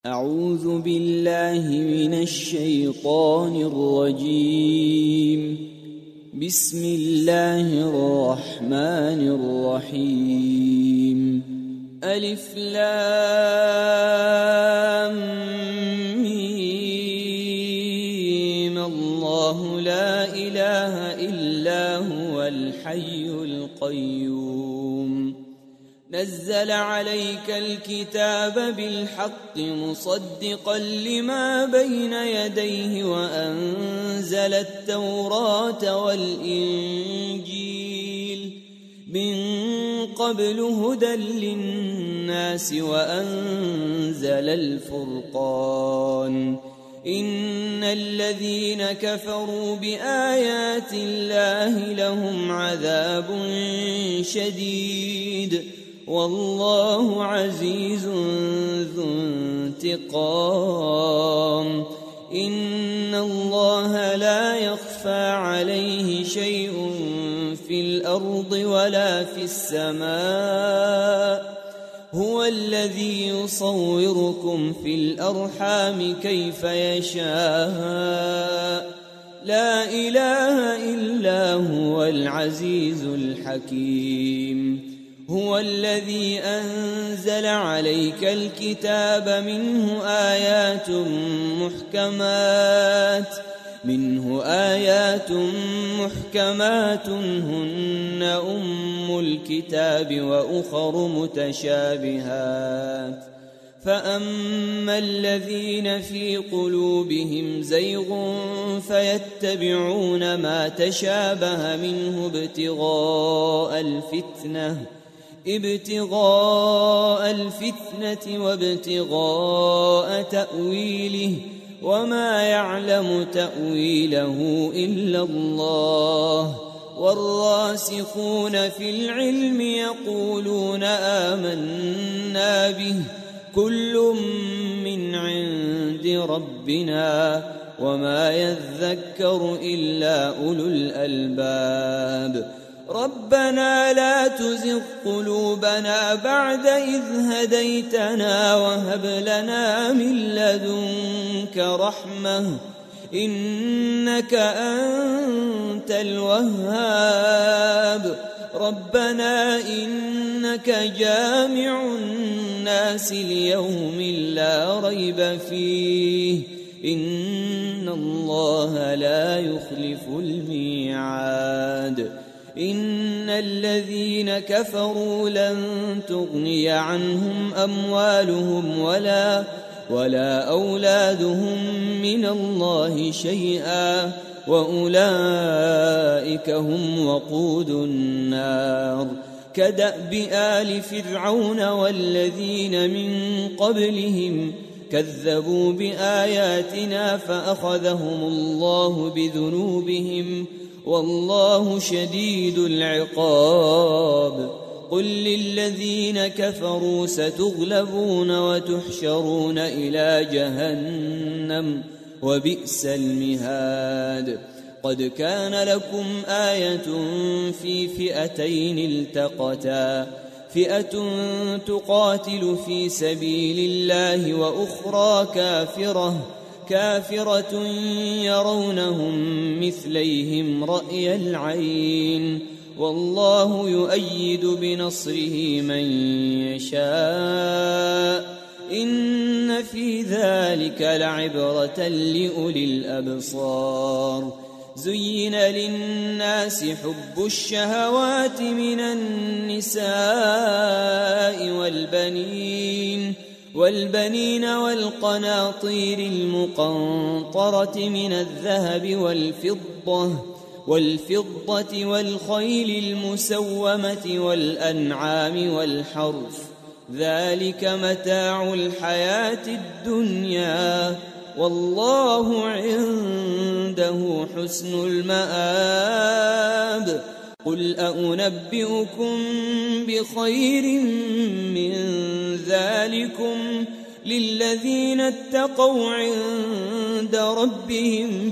أعوذ بالله من الشيطان الرجيم. بسم الله الرحمن الرحيم. ألف لام ميم. الله لا إله إلا هو الحي القيوم. نزل عليك الكتاب بالحق مصدقا لما بين يديه وأنزل التوراة والإنجيل من قبل هدى للناس وأنزل الفرقان. إن الذين كفروا بآيات الله لهم عذاب شديد والله عزيز ذو انتقام. إن الله لا يخفى عليه شيء في الأرض ولا في السماء. هو الذي يصوركم في الأرحام كيف يشاء. لا إله إلا هو العزيز الحكيم. هو الذي أنزل عليك الكتاب منه آيات محكمات هن أم الكتاب وأخر متشابهات. فأما الذين في قلوبهم زيغ فيتبعون ما تشابه منه ابتغاء الفتنة وابتغاء تأويله وما يعلم تأويله إلا الله. والراسخون في العلم يقولون آمنا به كل من عند ربنا وما يذكر إلا أولو الألباب. ربنا لا تزغ قلوبنا بعد إذ هديتنا وهب لنا من لدنك رحمة إنك أنت الوهاب. ربنا إنك جامع الناس ليوم لا ريب فيه إن الله لا يخلف الميعاد. إن الذين كفروا لن تغني عنهم أموالهم ولا أولادهم من الله شيئا وأولئك هم وقود النار. كدأب آل فرعون والذين من قبلهم كذبوا بآياتنا فأخذهم الله بذنوبهم والله شديد العقاب. قل للذين كفروا ستغلبون وتحشرون إلى جهنم وبئس المهاد. قد كان لكم آية في فئتين التقتا فئة تقاتل في سبيل الله وأخرى كافرة يرونهم مثليهم رأي العين والله يؤيد بنصره من يشاء. إن في ذلك لعبرة لأولي الأبصار. زين للناس حب الشهوات من النساء والبنين والقناطير المقنطرة من الذهب والفضة والخيل المسومة والأنعام والحرث ذلك متاع الحياة الدنيا والله عنده حسن المآب. قل أنبئكم بخير من ذلكم للذين اتقوا عند ربهم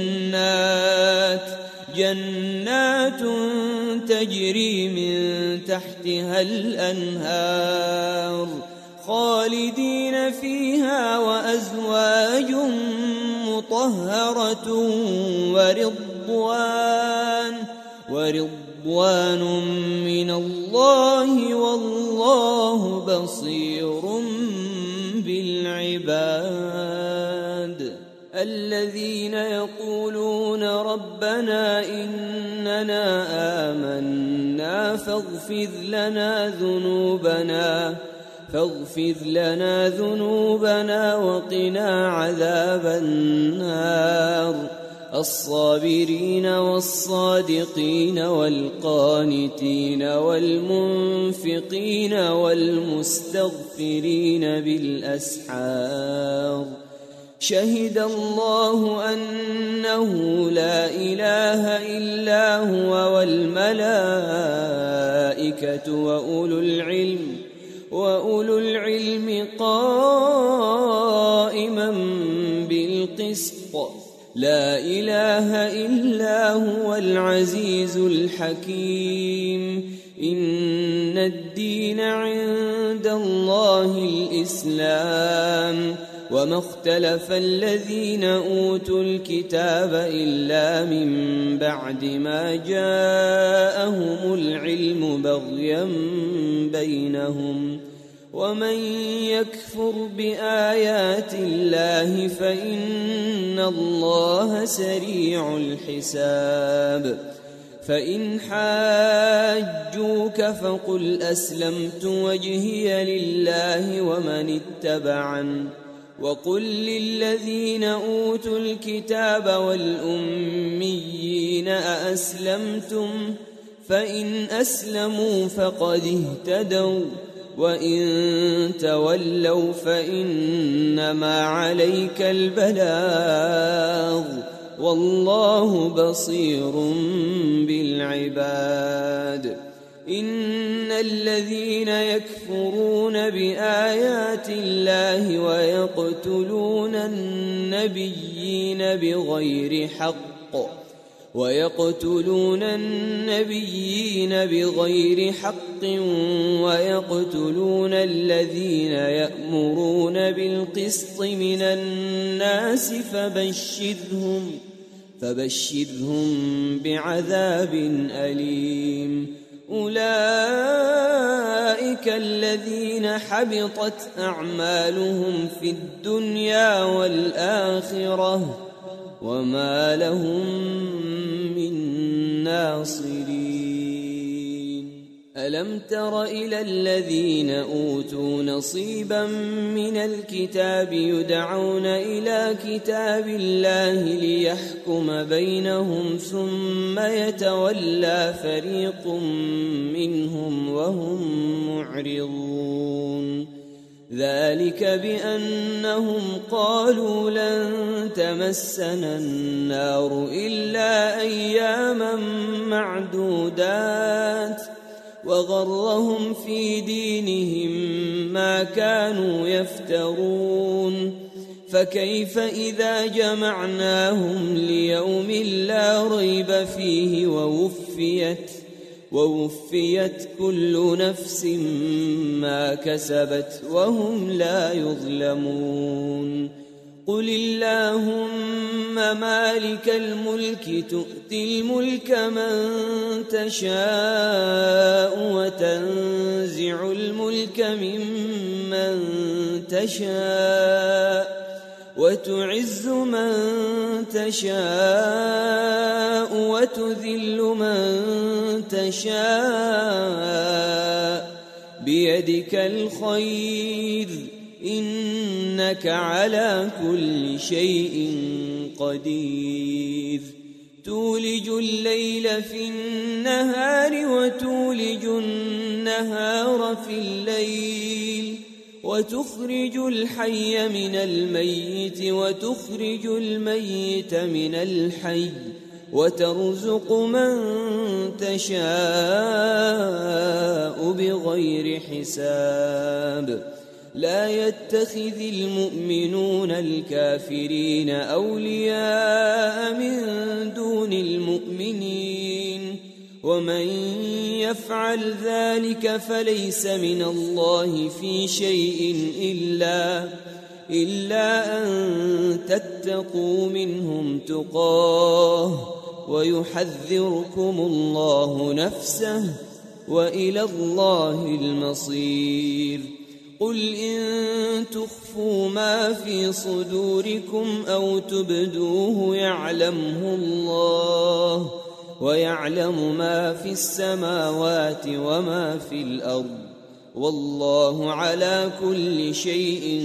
جنات تجري من تحتها الأنهار خالدين فيها وأزواج مطهرة ورضوان من الله والله بصير بالعباد. الذين يقولون ربنا إننا آمنا فاغفر لنا ذنوبنا وقنا عذاب النار. الصابرين والصادقين والقانتين والمنفقين والمستغفرين بالأسحار. شهد الله أنه لا إله إلا هو والملائكة وأولو العلم قائما بالقسط. لا إله إلا هو العزيز الحكيم. إن الدين عند الله الإسلام. وما اختلف الذين أوتوا الكتاب إلا من بعد ما جاءهم العلم بغيا بينهم. ومن يكفر بآيات الله فإن الله سريع الحساب. فإن حاجوك فقل أسلمت وجهي لله ومن اتبعن. وقل للذين أوتوا الكتاب والأميين أأسلمتم؟ فإن أسلموا فقد اهتدوا وإن تولوا فإنما عليك البلاغ والله بصير بالعباد. إن الذين يكفرون بآيات الله ويقتلون النبيين بغير حق ويقتلون الذين يأمرون بالقسط من الناس فبشرهم بعذاب أليم. أولئك الذين حبطت أعمالهم في الدنيا والآخرة وما لهم من ناصرين. ألم تر إلى الذين أوتوا نصيبا من الكتاب يدعون إلى كتاب الله ليحكم بينهم ثم يتولى فريق منهم وهم معرضون. ذلك بأنهم قالوا لن تمسنا النار إلا أياما معدودات وغرهم في دينهم ما كانوا يفترون. فكيف إذا جمعناهم ليوم لا ريب فيه ووفيت كل نفس ما كسبت وهم لا يظلمون. قل اللهم مالك الملك تؤتي الملك من تشاء وتنزع الملك ممن تشاء وتعز من تشاء وتذل من تشاء بيدك الخير إنك على كل شيء قدير. تولج الليل في النهار وتولج النهار في الليل وتخرج الحي من الميت وتخرج الميت من الحي وترزق من تشاء بغير حساب. لا يتخذ المؤمنون الكافرين أولياء من دون المؤمنين ومن يفعل ذلك فليس من الله في شيء إلا أن تتقوا منهم تقاه ويحذركم الله نفسه وإلى الله المصير. قل إن تخفوا ما في صدوركم أو تبدوه يعلمه الله ويعلم ما في السماوات وما في الأرض والله على كل شيء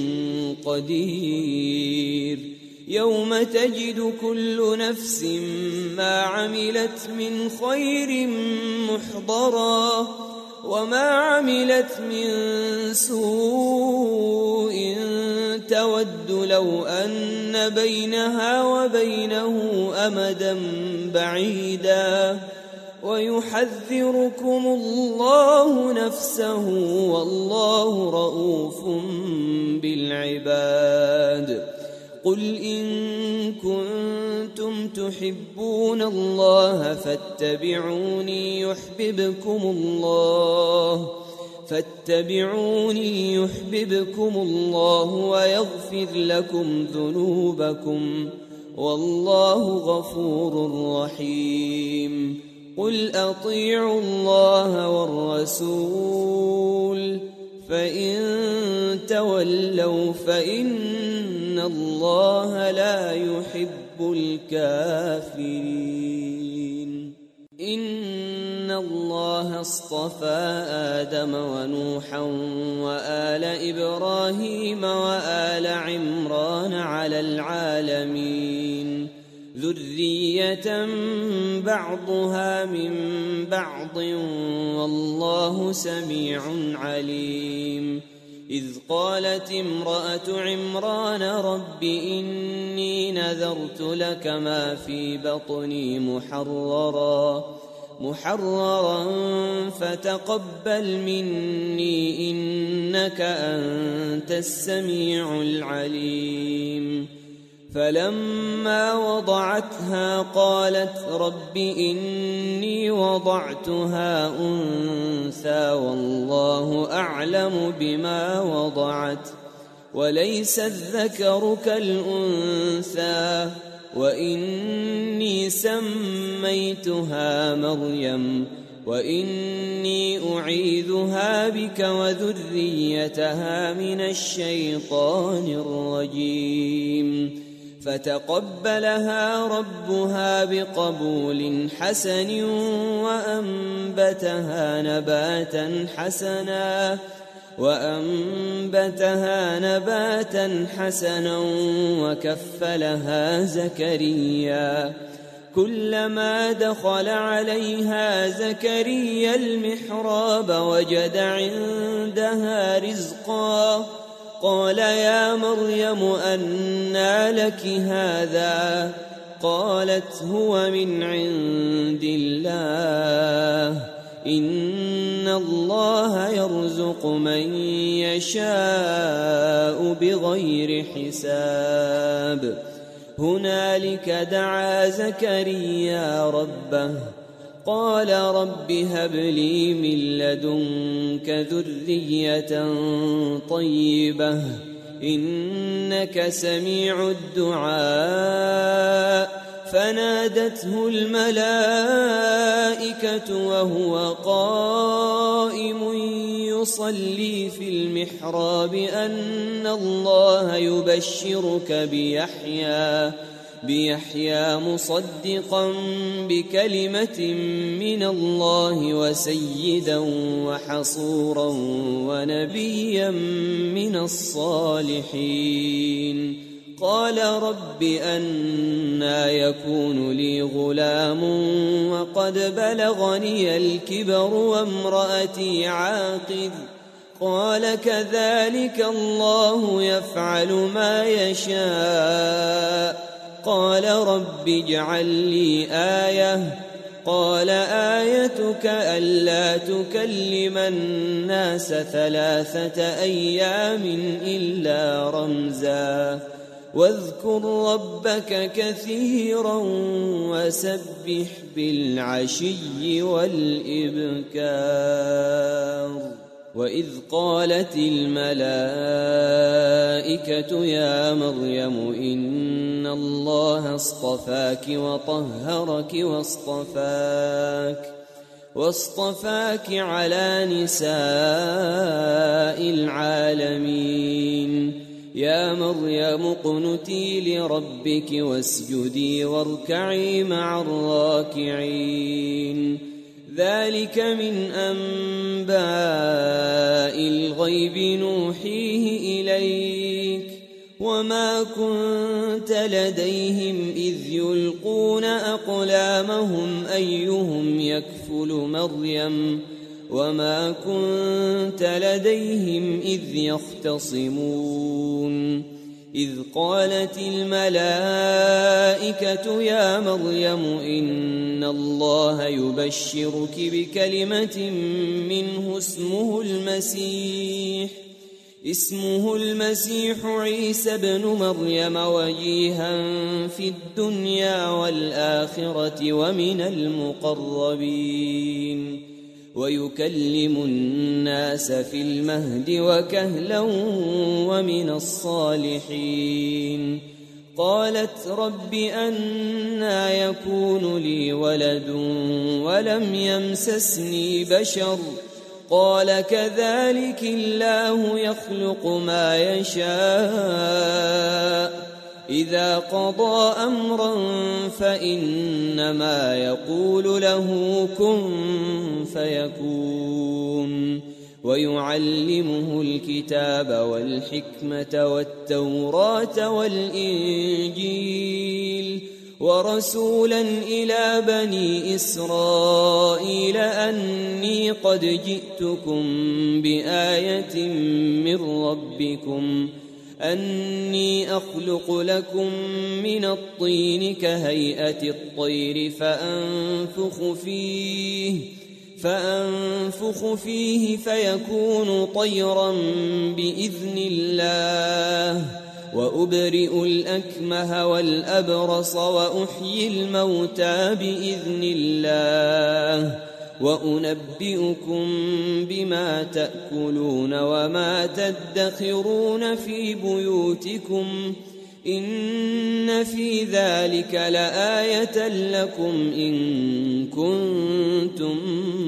قدير. يوم تجد كل نفس ما عملت من خير محضرا وما عملت من سوء تود لو أن بينها وبينه أمدا بعيدا ويحذركم الله نفسه والله رؤوف بالعباد. قل إن كنتم تحبون الله فاتبعوني يحببكم الله ويغفر لكم ذنوبكم والله غفور رحيم. قل أطيعوا الله والرسول فإن تولوا فإن الله لا يحب الكافرين. إن الله اصطفى آدم ونوحا وآل إبراهيم وآل عمران على العالمين ذرية بعضها من بعض والله سميع عليم. إذ قالت امرأة عمران رب إني نذرت لك ما في بطني محررا فتقبل مني إنك أنت السميع العليم. فلما وضعتها قالت رب إني وضعتها أنثى والله أعلم بما وضعت وليس الذكر كالأنثى وإني سميتها مريم وإني أعيذها بك وذريتها من الشيطان الرجيم. فتقبلها ربها بقبول حسن وأنبتها نباتا حسنا وكفلها زكريا. كلما دخل عليها زكريا المحراب وجد عندها رزقا قال يا مريم أنى لك هذا؟ قالت هو من عند الله إن الله يرزق من يشاء بغير حساب. هنالك دعا زكريا ربه قال رب هب لي من لدنك ذرية طيبة إنك سميع الدعاء. فنادته الملائكة وهو قائم يصلي في المحراب أن الله يبشرك بيحيى مصدقا بكلمة من الله وسيدا وحصورا ونبيا من الصالحين. قال رب أنى يكون لي غلام وقد بلغني الكبر وامرأتي عاقر؟ قال كذلك الله يفعل ما يشاء. قال رب اجعل لي آية. قال آيتك ألا تكلم الناس 3 أيام إلا رمزا واذكر ربك كثيرا وسبح بالعشي والإبكار. وإذ قالت الملائكة يا مريم إن الله اصطفاك وطهرك واصطفاك على نساء العالمين. يا مريم اقنتي لربك واسجدي واركعي مع الراكعين. ذلك من أنباء الغيب نوحيه إليك وما كنت لديهم إذ يلقون أقلامهم أيهم يكفل مريم وما كنت لديهم إذ يختصمون. إذ قالت الملائكة يا مريم إن الله يبشرك بكلمة منه اسمه المسيح عيسى بن مريم وجيها في الدنيا والآخرة ومن المقربين ويكلم الناس في المهد وكهلا ومن الصالحين. قالت رب أنى يكون لي ولد ولم يمسسني بشر قال كذلك الله يخلق ما يشاء إذا قضى أمرا فإنما يقول له كن فيكون. ويعلمه الكتاب والحكمة والتوراة والإنجيل ورسولا إلى بني إسرائيل أني قد جئتكم بآية من ربكم أني أخلق لكم من الطين كهيئة الطير فأنفخ فيه فيكون طيرا بإذن الله وأبرئ الأكمه والأبرص وأحيي الموتى بإذن الله وأنبئكم بما تأكلون وما تدخرون في بيوتكم إن في ذلك لآية لكم إن كنتم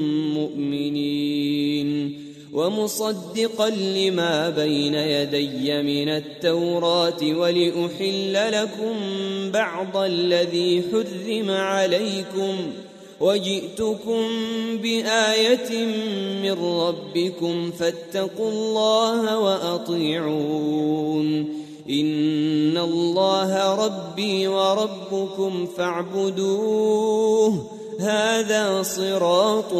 مؤمنين. ومصدقا لما بين يدي من التوراة ولأحل لكم بعض الذي حرم عليكم وجئتكم بآية من ربكم فاتقوا الله وأطيعون. إن الله ربي وربكم فاعبدوه هذا صراط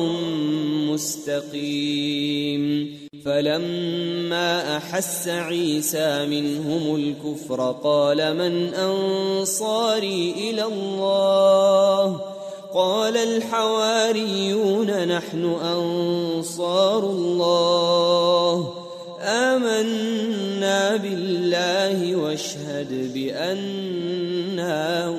مستقيم. فلما أحس عيسى منهم الكفر قال من أنصاري إلى الله قال الحواريون نحن أنصار الله آمنا بالله واشهد بأننا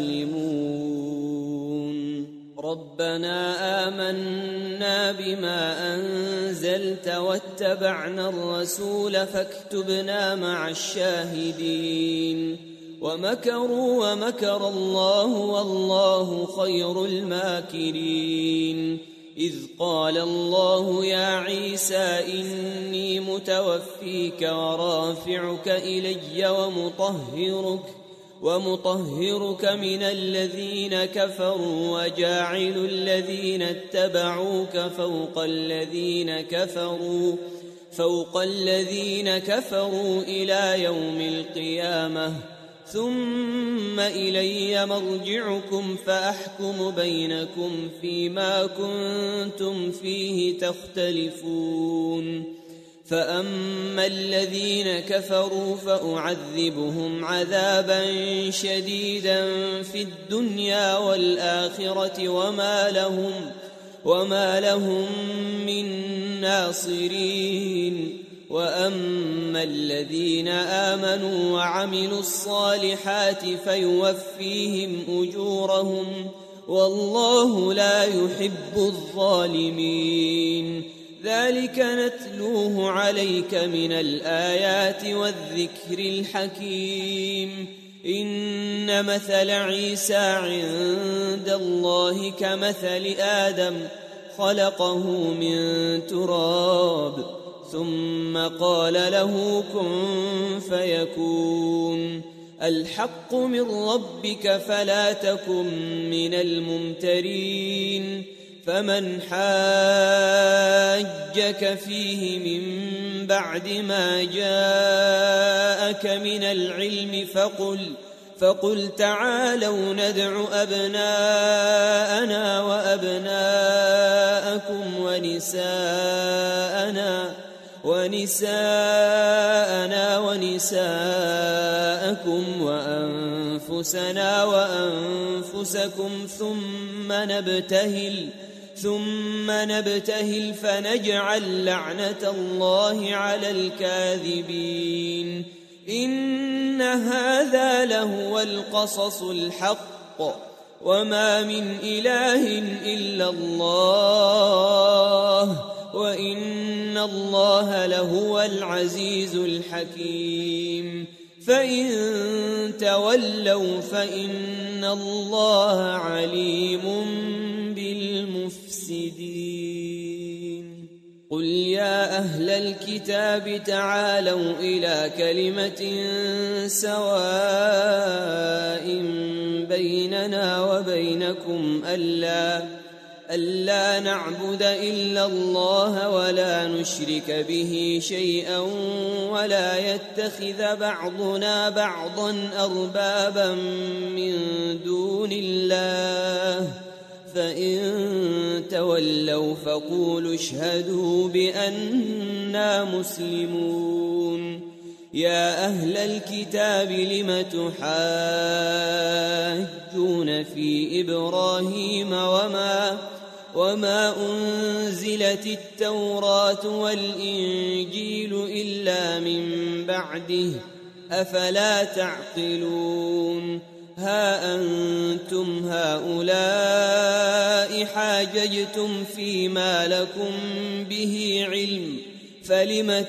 مسلمون. ربنا آمنا بما أنزلت واتبعنا الرسول فاكتبنا مع الشاهدين. ومكروا ومكر الله والله خير الماكرين. إذ قال الله يا عيسى إني متوفيك ورافعك إلي ومطهرك من الذين كفروا وجاعل الذين اتبعوك فوق الذين كفروا إلى يوم القيامة ثم إلي مرجعكم فأحكم بينكم فيما كنتم فيه تختلفون. فأما الذين كفروا فأعذبهم عذابا شديدا في الدنيا والآخرة وما لهم من ناصرين. وأما الذين آمنوا وعملوا الصالحات فيوفيهم أجورهم والله لا يحب الظالمين. ذلك نتلوه عليك من الآيات والذكر الحكيم. إن مثل عيسى عند الله كمثل آدم خلقه من تراب ثم قال له كن فيكون. الحق من ربك فلا تكن من الممترين. فمن حاجك فيه من بعد ما جاءك من العلم فقل تعالوا ندع أبناءنا وأبناءكم ونساءنا ونساءكم وأنفسنا وأنفسكم ثم نبتهل فنجعل لعنة الله على الكاذبين. إن هذا لهو القصص الحق وما من إله إلا الله وإن الله لهو العزيز الحكيم. فإن تولوا فإن الله عليم بالمفسدين. قل يا أهل الكتاب تعالوا إلى كلمة سواء بيننا وبينكم ألا نعبد إلا الله ولا نشرك به شيئا ولا يتخذ بعضنا بعضا أربابا من دون الله. فإن تولوا فقولوا اشهدوا بأننا مسلمون. يا أهل الكتاب لم تحاجون في إبراهيم وما أنزلت التوراة والإنجيل إلا من بعده أفلا تعقلون. ها أنتم هؤلاء حاججتم فيما لكم به علم فلم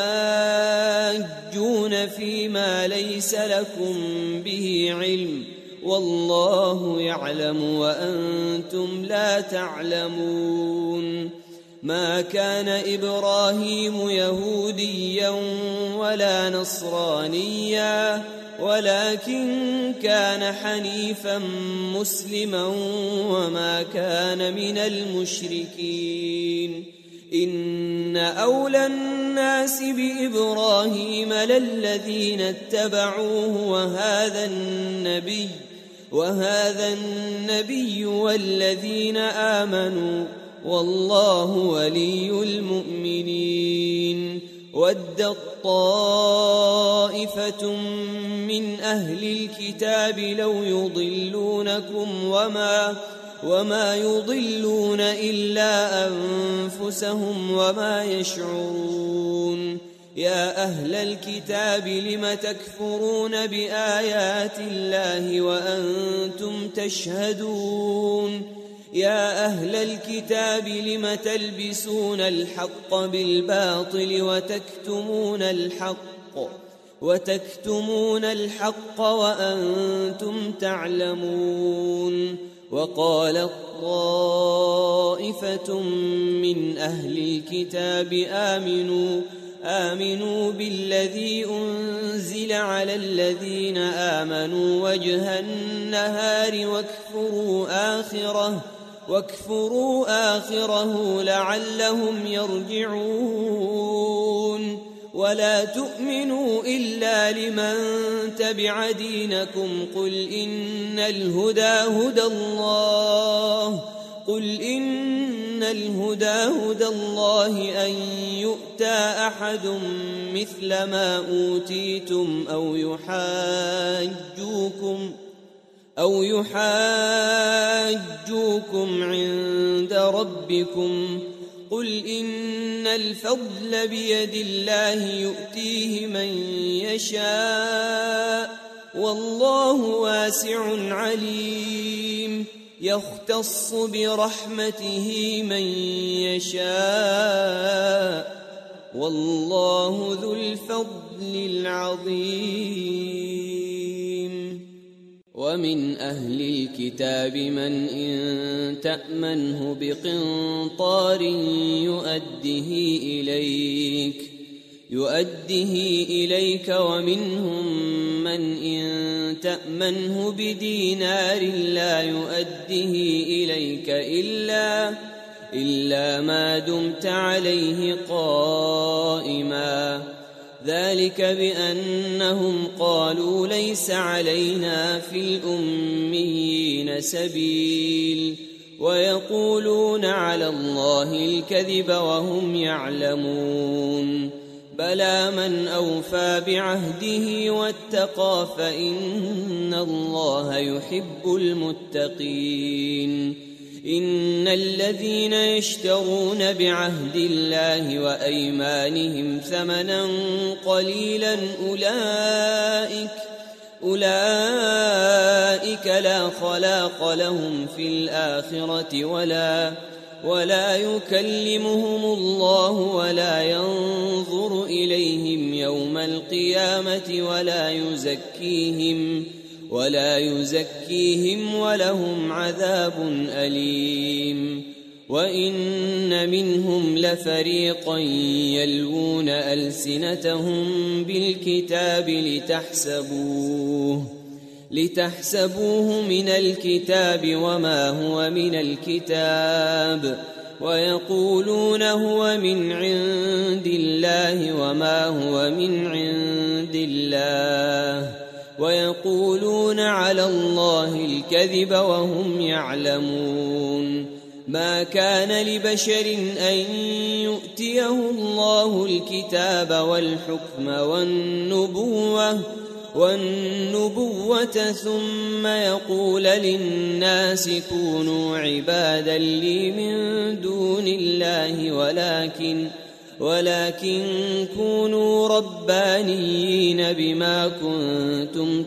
تحاجون فيما ليس لكم به علم والله يعلم وأنتم لا تعلمون. ما كان إبراهيم يهوديا ولا نصرانيا ولكن كان حنيفا مسلما وما كان من المشركين. إن أولى الناس بإبراهيم للذين اتبعوه وهذا النبي والذين آمنوا والله ولي المؤمنين. ودت طائفة من أهل الكتاب لو يضلونكم وما يضلون إلا أنفسهم وما يشعرون. يا أهل الكتاب لم تكفرون بآيات الله وأنتم تشهدون. يا أهل الكتاب لم تلبسون الحق بالباطل وتكتمون الحق وأنتم تعلمون. وقالت طائفة من أهل الكتاب آمنوا بالذي أنزل على الذين آمنوا وجه النهار واكفروا آخره لعلهم يرجعون. ولا تؤمنوا إلا لمن تبع دينكم قل إن الهدى هدى الله أن يؤتى أحد مثل ما أوتيتم أو يحاجوكم عند ربكم قل إن الفضل بيد الله يؤتيه من يشاء والله واسع عليم يختص برحمته من يشاء والله ذو الفضل العظيم ومن أهل الكتاب من إن تأمنه بقنطار يؤده إليك ومنهم من إن تأمنه بدينار لا يؤده إليك إلا ما دمت عليه قائما ذلك بأنهم قالوا ليس علينا في الأميين سبيل ويقولون على الله الكذب وهم يعلمون بلى من أوفى بعهده واتقى فإن الله يحب المتقين إن الذين يشترون بعهد الله وأيمانهم ثمنا قليلا أولئك لا خلاق لهم في الآخرة ولا يكلمهم الله ولا ينظر إليهم يوم القيامة ولا يزكيهم ولهم عذاب أليم وإن منهم لفريقا يلوون ألسنتهم بالكتاب لتحسبوه من الكتاب وما هو من الكتاب ويقولون هو من عند الله وما هو من عند الله ويقولون على الله الكذب وهم يعلمون ما كان لبشر أن يؤتيه الله الكتاب والحكم والنبوة ثم يقول للناس كونوا عبادا لي من دون الله ولكن كونوا ربانيين بما كنتم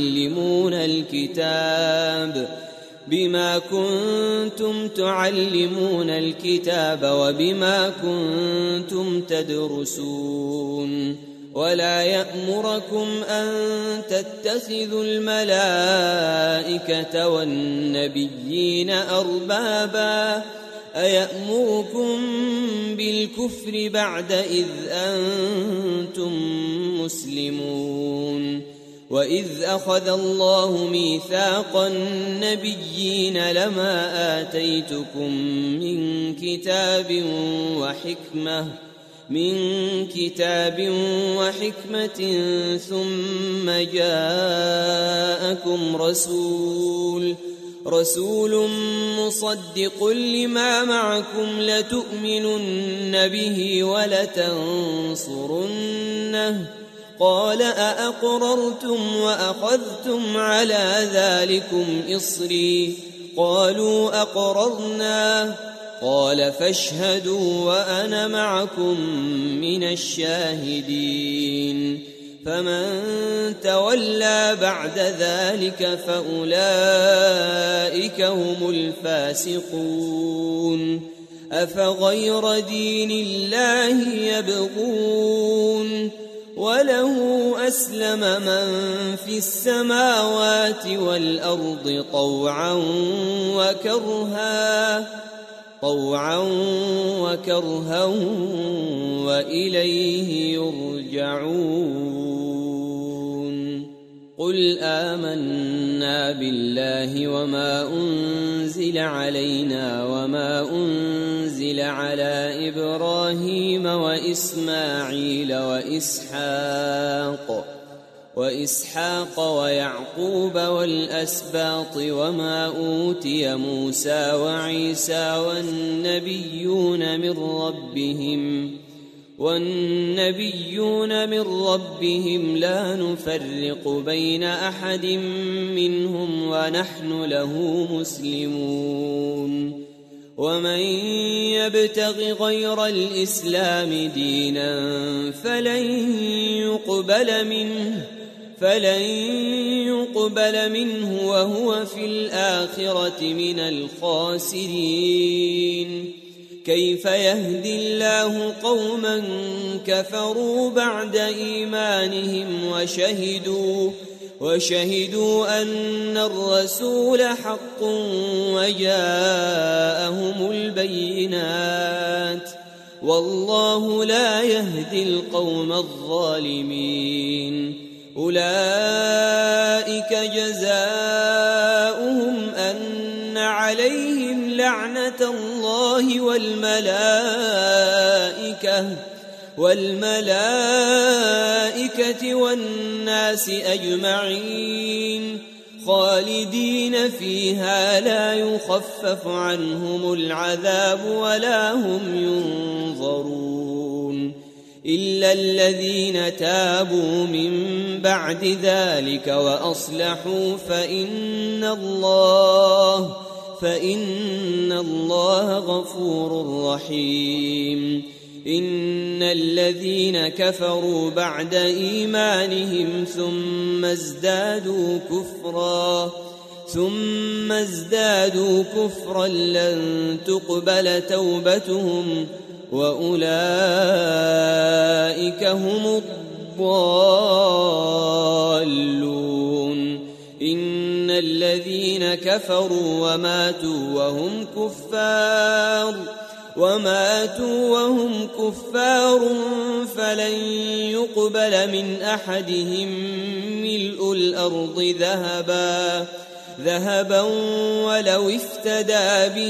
تعلمون الكتاب وبما كنتم تدرسون ولا يأمركم أن تتخذوا الملائكة والنبيين أربابا أيأمركم بالكفر بعد إذ أنتم مسلمون وإذ أخذ الله ميثاق النبيين لما آتيتكم من كتاب وحكمة ثم جاءكم رسول مصدق لما معكم لتؤمنن به ولتنصرنه قال أأقررتم وأخذتم على ذلكم إصري قالوا أقررنا قال فاشهدوا وأنا معكم من الشاهدين فمن تولى بعد ذلك فأولئك هم الفاسقون أفغير دين الله يبغون وله أسلم من في السماوات والأرض طوعا وكرها وإليه يرجعون قل آمنا بالله وما أنزل علينا وما أنزل على إبراهيم وإسماعيل وإسحاق ويعقوب والأسباط وما أوتي موسى وعيسى والنبيون من ربهم لا نفرق بين أحد منهم ونحن له مسلمون ومن يبتغ غير الإسلام دينا فلن يقبل منه وهو في الآخرة من الخاسرين. كيف يهدي الله قوما كفروا بعد إيمانهم وشهدوا أن الرسول حق وجاءهم البينات، والله لا يهدي القوم الظالمين. أولئك جزاؤهم أن عليهم لعنة الله والملائكة والناس أجمعين خالدين فيها لا يخفف عنهم العذاب ولا هم ينظرون إلا الذين تابوا من بعد ذلك وأصلحوا فإن الله غفور رحيم. إن الذين كفروا بعد إيمانهم ثم ازدادوا كفرا لن تقبل توبتهم وأولئك هم الضالون. إن الذين كفروا وماتوا وهم كفار فلن يقبل من أحدهم ملء الأرض ذهبا ولو افتدى به،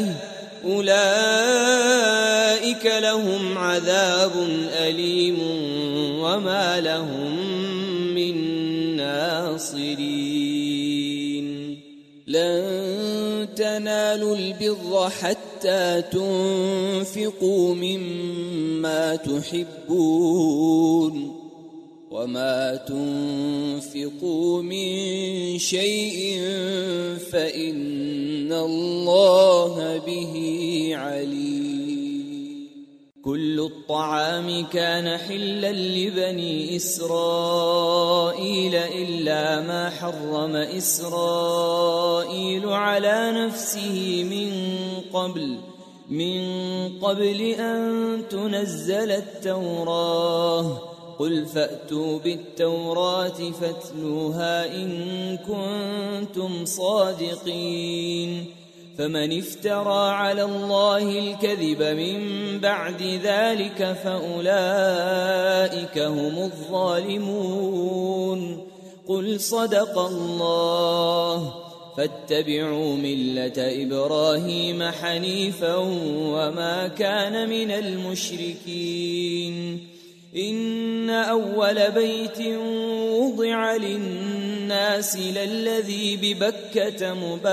أولئك لهم عذاب أليم وما لهم من ناصرين. لن تنالوا البر حتى تنفقوا مما تحبون، وما تنفقوا من شيء فإن الله به عليم. كل الطعام كان حلا لبني إسرائيل إلا ما حرم إسرائيل على نفسه من قبل أن تنزل التوراة. قل فأتوا بالتوراة فاتلوها إن كنتم صادقين. فمن افترى على الله الكذب من بعد ذلك فأولئك هم الظالمون. قل صدق الله، فاتبعوا ملة إبراهيم حنيفا وما كان من المشركين. إن أول بيت وضع للناس للذي ببكة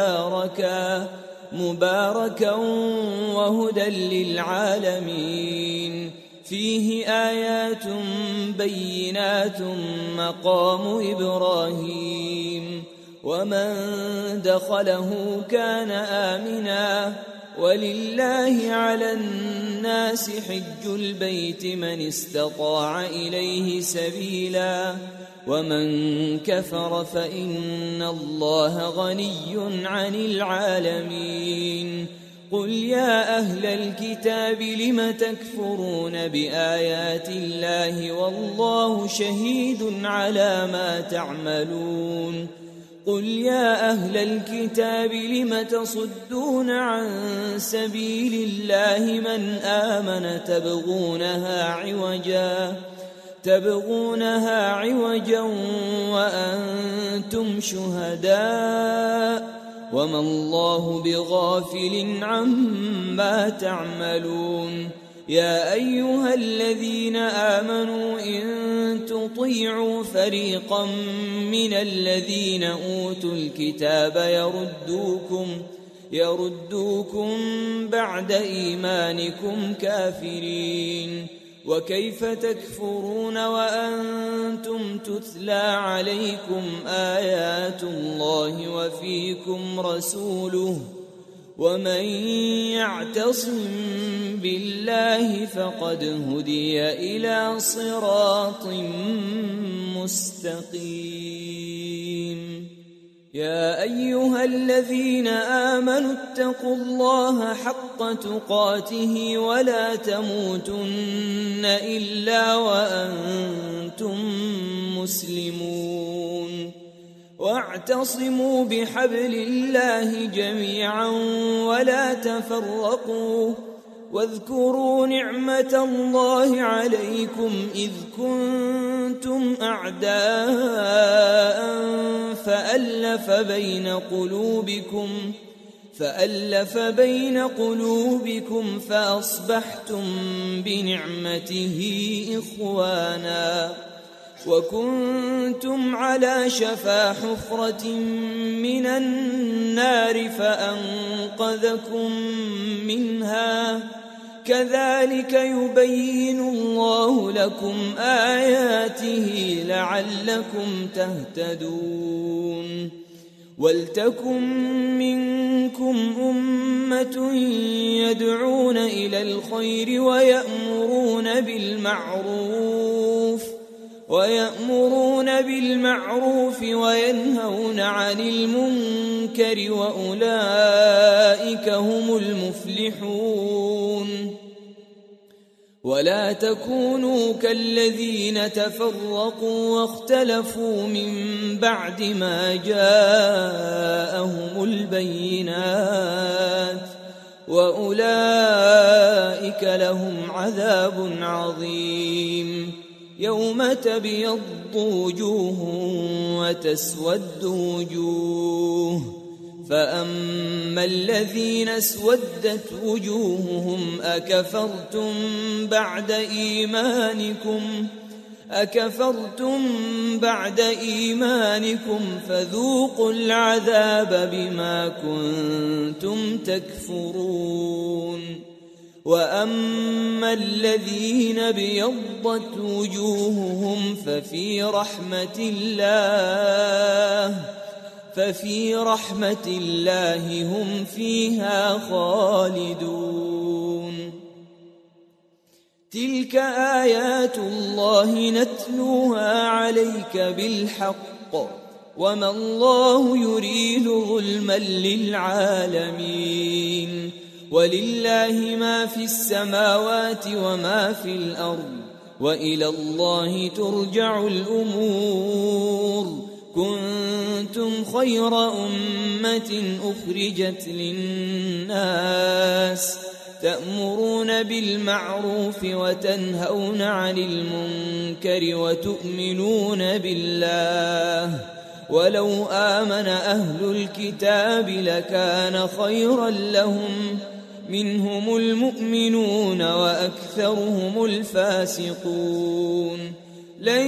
مباركا وهدى للعالمين. فيه آيات بينات مقام إبراهيم، ومن دخله كان آمنا. ولله على الناس حج البيت من استطاع إليه سبيلا، ومن كفر فإن الله غني عن العالمين. قل يا أهل الكتاب لم تكفرون بآيات الله والله شهيد على ما تعملون. قل يا أهل الكتاب لم تصدون عن سبيل الله من آمن تبغونها عوجا وأنتم شهداء وما الله بغافل عما تعملون. يا أيها الذين آمنوا إن تطيعوا فريقا من الذين أوتوا الكتاب يردوكم بعد إيمانكم كافرين. وكيف تكفرون وأنتم تتلى عليكم آيات الله ومن يعتصم بالله فقد هدي إلى صراط مستقيم. يا أيها الذين آمنوا اتقوا الله حق تقاته ولا تموتن إلا وأنتم مسلمون. واعتصموا بحبل الله جميعا ولا تفرقوا، واذكروا نعمة الله عليكم إذ كنتم أعداء فألف بين قلوبكم فأصبحتم بنعمته إخوانا، وكنتم على شفا حفرة من النار فأنقذكم منها. كذلك يبين الله لكم آياته لعلكم تهتدون. ولتكن منكم أمة يدعون إلى الخير ويأمرون بالمعروف وينهون عن المنكر وأولئك هم المفلحون. ولا تكونوا كالذين تفرقوا واختلفوا من بعد ما جاءهم البينات، وأولئك لهم عذاب عظيم. يوم تبيض وجوه وتسود وجوه، فأما الذين اسودت وجوههم أكفرتم بعد إيمانكم فذوقوا العذاب بما كنتم تكفرون. وأما الذين ابيضت وجوههم ففي رحمة الله هم فيها خالدون. تلك آيات الله نتلوها عليك بالحق، وما الله يريد ظلما للعالمين. ولله ما في السماوات وما في الأرض، وإلى الله ترجع الأمور. كنتم خير أمة أخرجت للناس تأمرون بالمعروف وتنهون عن المنكر وتؤمنون بالله. ولو آمن أهل الكتاب لكان خيرا لهم، منهم المؤمنون وأكثرهم الفاسقون. لن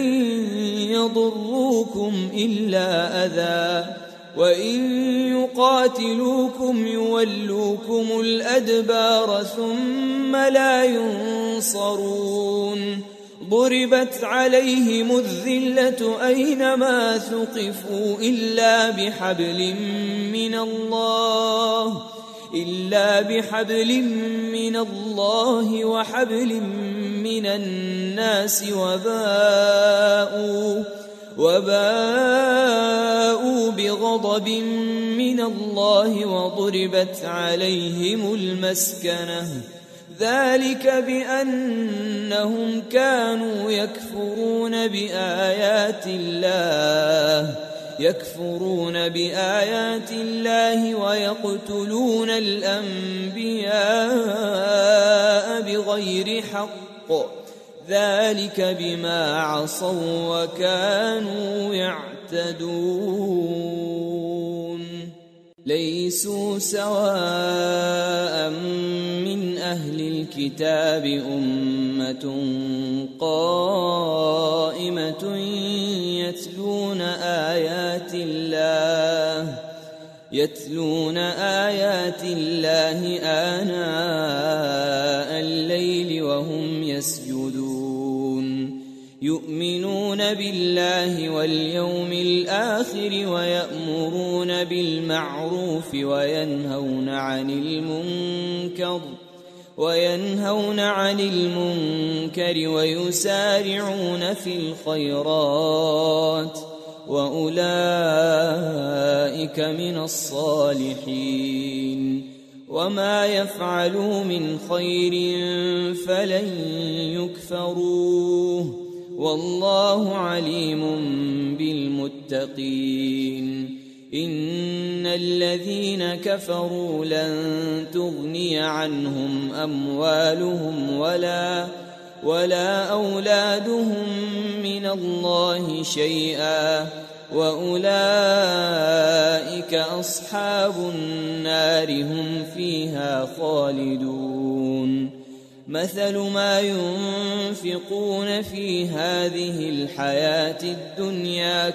يضروكم إلا أذى، وإن يقاتلوكم يولوكم الأدبار ثم لا ينصرون. ضربت عليهم الذلة أينما ثقفوا إلا بحبل من الله وحبل من الناس، وباءوا بغضب من الله وضربت عليهم المسكنة. ذلك بأنهم كانوا يكفرون بآيات الله ويقتلون الأنبياء بغير حق. ذلك بما عصوا وكانوا يعتدون. ليسوا سواء من أهل الكتاب أمة قائمة يتلون آيات الله آناء الليل وهم يسجدون. يؤمنون بالله واليوم الآخر ويأمرون بالمعروف وينهون عن المنكر ويسارعون في الخيرات وأولئك من الصالحين وما يفعلوا من خير فلن يكفروه والله عليم بالمتقين إن الذين كفروا لن تغني عنهم أموالهم ولا أولادهم من الله شيئا وأولئك أصحاب النار هم فيها خالدون مثل ما ينفقون في هذه الحياة الدنيا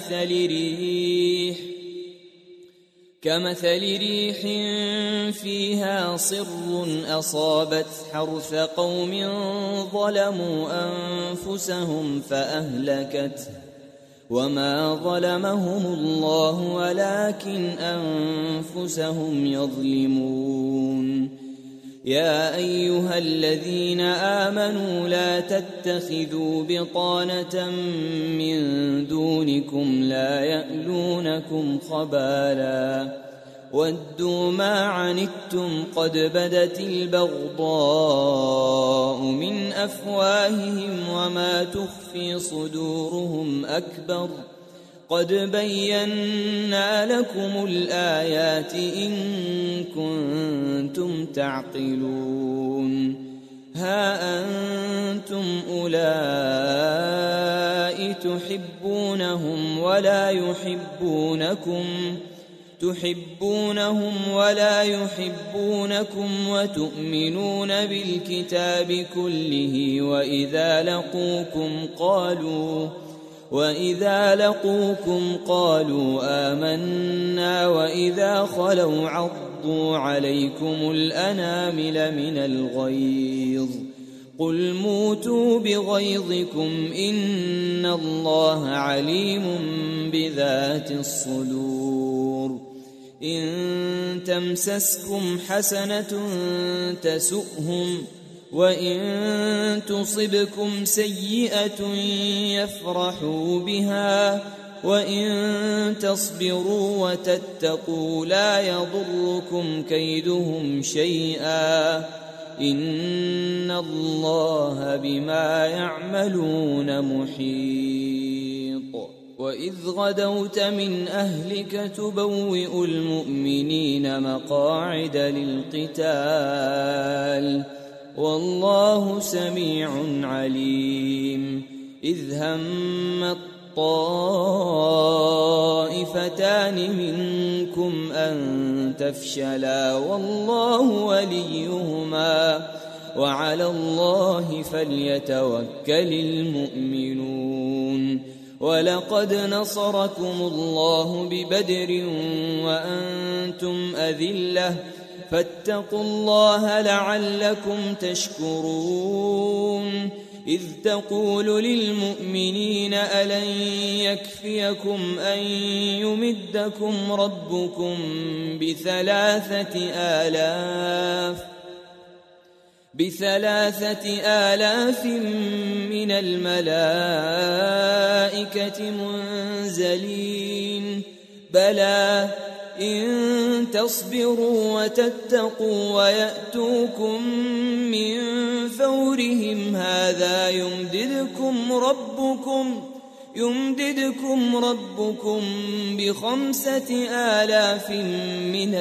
كمثل ريح فيها صر أصابت حرث قوم ظلموا أنفسهم فأهلكته وما ظلمهم الله ولكن أنفسهم يظلمون يا أيها الذين آمنوا لا تتخذوا بطانة من دونكم لا يألونكم خبالا ودوا ما عنتم قد بدت البغضاء من أفواههم وما تخفي صدورهم أكبر قد بينا لكم الآيات إن كنتم تعقلون ها أنتم أولئك تحبونهم ولا يحبونكم وتؤمنون بالكتاب كله وإذا لقوكم قالوا آمنا وإذا خلوا عضوا عليكم الأنامل من الغيظ قل موتوا بغيظكم إن الله عليم بذات الصدور إن تمسسكم حسنة تسؤهم وإن تصبكم سيئة يفرحوا بها وإن تصبروا وتتقوا لا يضركم كيدهم شيئا إن الله بما يعملون محيط وإذ غدوت من أهلك تبوئ المؤمنين مقاعد للقتال والله سميع عليم إذ هم الطائفتان منكم أن تفشلا والله وليهما وعلى الله فليتوكل المؤمنون ولقد نصركم الله ببدر وأنتم أذلة فاتقوا الله لعلكم تشكرون إذ تقول للمؤمنين ألن يكفيكم أن يمدكم ربكم ب3,000 من الملائكة منزلين بلى إن تصبروا وتتقوا ويأتوكم من فورهم هذا يمددكم ربكم ب5,000 من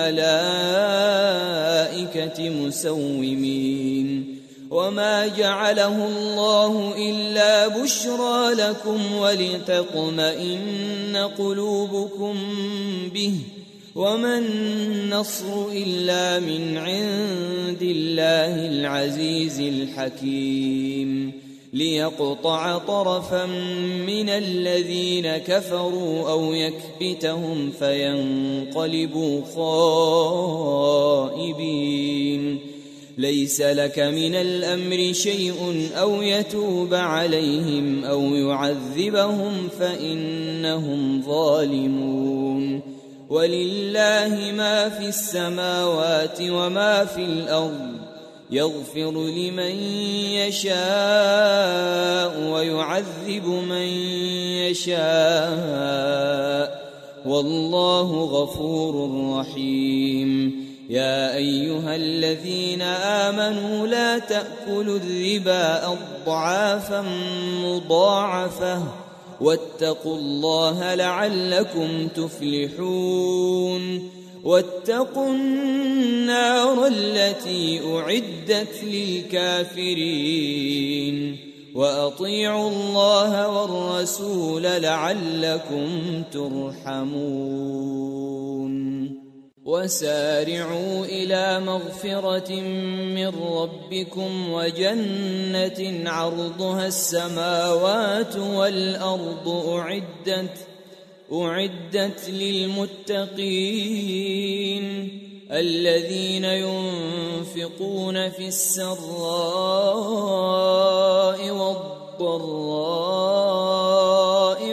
الملائكة مسومين وما جعله الله إلا بشرى لكم ولتطمئن قلوبكم به وما النصر إلا من عند الله العزيز الحكيم ليقطع طرفا من الذين كفروا أو يكبتهم فينقلبوا خائبين ليس لك من الأمر شيء أو يتوب عليهم أو يعذبهم فإنهم ظالمون ولله ما في السماوات وما في الأرض يغفر لمن يشاء ويعذب من يشاء والله غفور رحيم يا أيها الذين آمنوا لا تأكلوا الربا أضعافا مضاعفة واتقوا الله لعلكم تفلحون واتقوا النار التي أعدت للكافرين وأطيعوا الله والرسول لعلكم ترحمون وسارعوا إلى مغفرة من ربكم وجنة عرضها السماوات والأرض أعدت للمتقين الذين ينفقون في السراء والضراء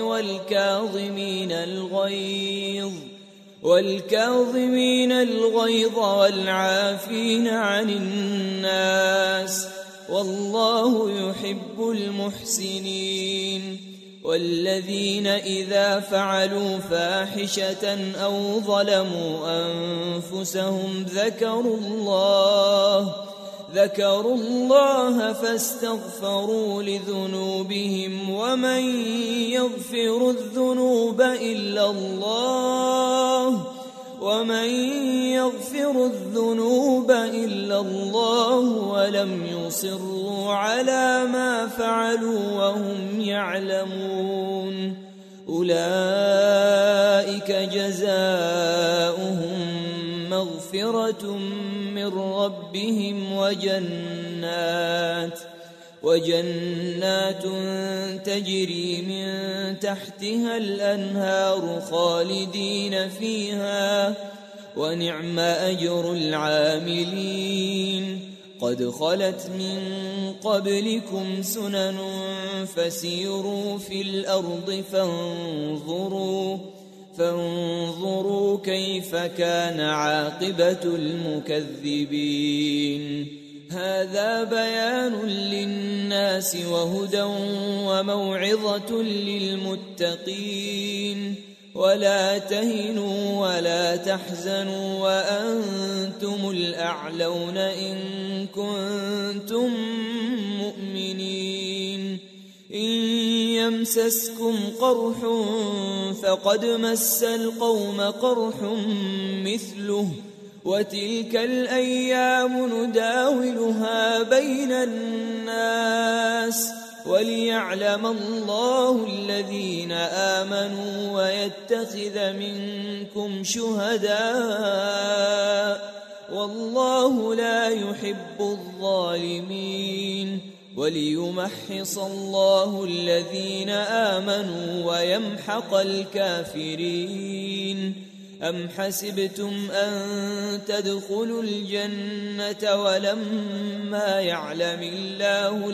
والكاظمين الغيظ والعافين عن الناس والله يحب المحسنين والذين إذا فعلوا فاحشة أو ظلموا أنفسهم ذكروا الله فاستغفروا لذنوبهم ومن يغفر الذنوب إلا الله ولم يصروا على ما فعلوا وهم يعلمون أولئك جزاؤهم مغفرة من ربهم وجنات تجري من تحتها الأنهار خالدين فيها ونعم أجر العاملين قد خلت من قبلكم سنن فسيروا في الأرض فانظروا كيف كان عاقبة المكذبين هذا بيان للناس وهدى وموعظة للمتقين ولا تهنوا ولا تحزنوا وأنتم الأعلون إن كنتم مؤمنين إن يمسسكم قرح فقد مس القوم قرح مثله وتلك الأيام نداولها بين الناس وليعلم الله الذين آمنوا ويتخذ منكم شهداء والله لا يحب الظالمين وليمحص الله الذين آمنوا ويمحق الكافرين أم حسبتم أن تدخلوا الجنة ولما يعلم الله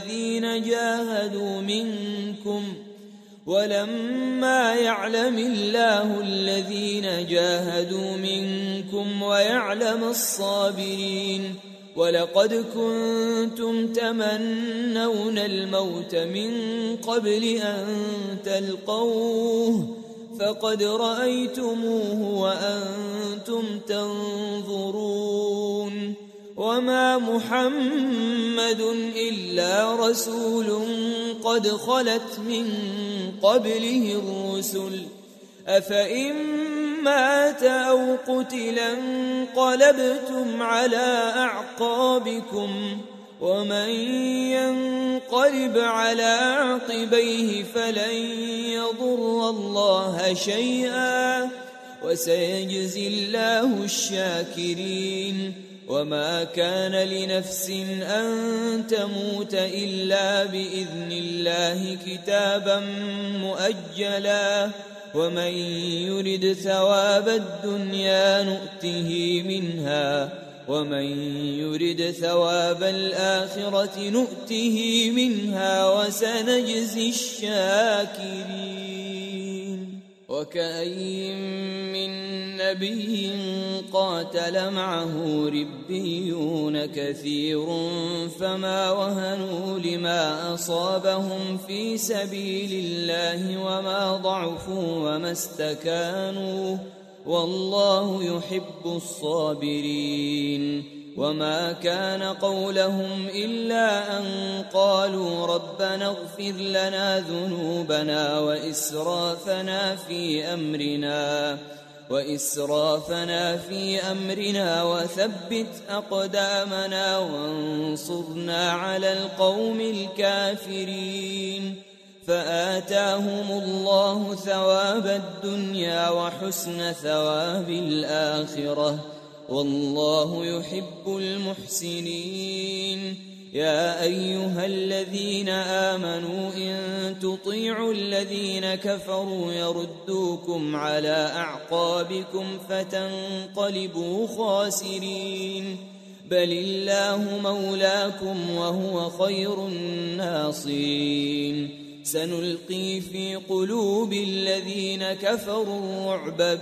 الذين جاهدوا منكم ويعلم الصابرين ولقد كنتم تمنون الموت من قبل أن تلقوه فقد رأيتموه وأنتم تنظرون وما محمد إلا رسول قد خلت من قبله الرسل أفإن مات أو قتلا انقلبتم على أعقابكم ومن ينقلب على عقبيه فلن يضر الله شيئا وسيجزي الله الشاكرين وما كان لنفس أن تموت إلا بإذن الله كتابا مؤجلا ومن يرد ثواب الدنيا نؤته منها ومن يرد ثواب الآخرة نؤته منها وسنجزي الشاكرين. وكأين من نبي قاتل معه ربيون كثير فما وهنوا لما أصابهم في سبيل الله وما ضعفوا وما استكانوا والله يحب الصابرين. وما كان قولهم إلا أن قالوا ربنا اغفر لنا ذنوبنا وإسرافنا في أمرنا وثبت أقدامنا وانصرنا على القوم الكافرين. فآتاهم الله ثواب الدنيا وحسن ثواب الآخرة والله يحب المحسنين. يا أيها الذين آمنوا إن تطيعوا الذين كفروا يردوكم على أعقابكم فتنقلبوا خاسرين. بل الله مولاكم وهو خير الناصرين. سنلقي في قلوب الذين كفروا الرعب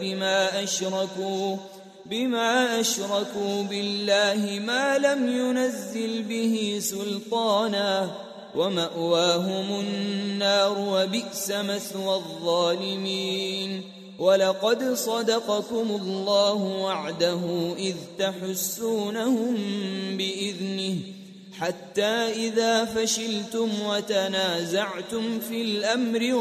بما أشركوا بالله ما لم ينزل به سلطانا ومأواهم النار وبئس مثوى الظالمين. ولقد صدقكم الله وعده إذ تحسونهم بإذنه حتى إذا فشلتم وتنازعتم في الأمر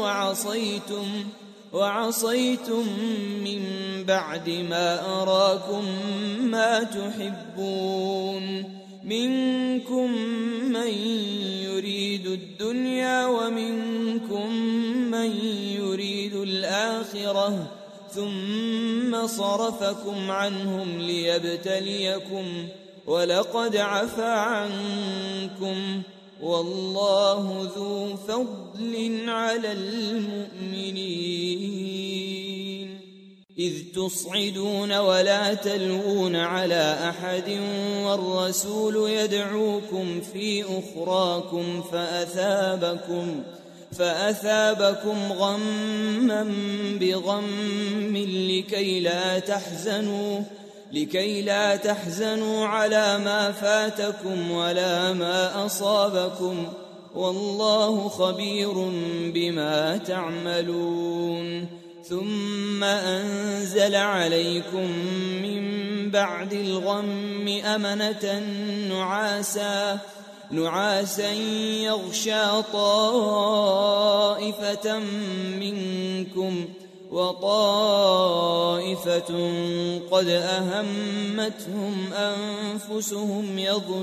وعصيتم من بعد ما أراكم ما تحبون منكم من يريد الدنيا ومنكم من يريد الآخرة ثم صرفكم عنهم ليبتليكم ولقد عفا عنكم والله ذو فضل على المؤمنين. إذ تصعدون ولا تلوون على أحد والرسول يدعوكم في أخراكم فأثابكم غما بغم لكي لا تحزنوا على ما فاتكم ولا ما أصابكم والله خبير بما تعملون. ثم أنزل عليكم من بعد الغم أمنة نعاسا يغشى طائفة منكم وطائفة قد أهمتهم أنفسهم